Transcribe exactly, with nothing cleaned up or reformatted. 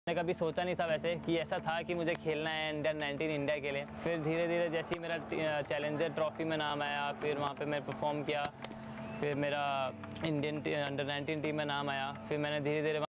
मैंने कभी सोचा नहीं था वैसे कि ऐसा था कि मुझे खेलना है अंडर नाइनटीन इंडिया के लिए। फिर धीरे धीरे जैसे ही मेरा चैलेंजर ट्रॉफ़ी में नाम आया, फिर वहाँ पे मैं परफॉर्म किया, फिर मेरा इंडियन अंडर नाइनटीन टीम में नाम आया, फिर मैंने धीरे धीरे